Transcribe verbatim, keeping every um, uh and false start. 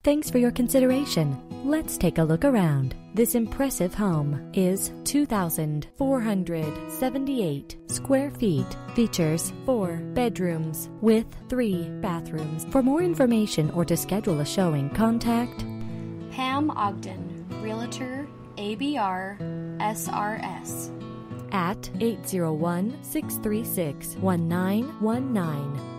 Thanks for your consideration. Let's take a look around. This impressive home is two thousand four hundred seventy-eight square feet. Features four bedrooms with three bathrooms. For more information or to schedule a showing, contact Pam Ogden, Realtor, A B R, S R S at eight zero one, six three six, one nine one nine.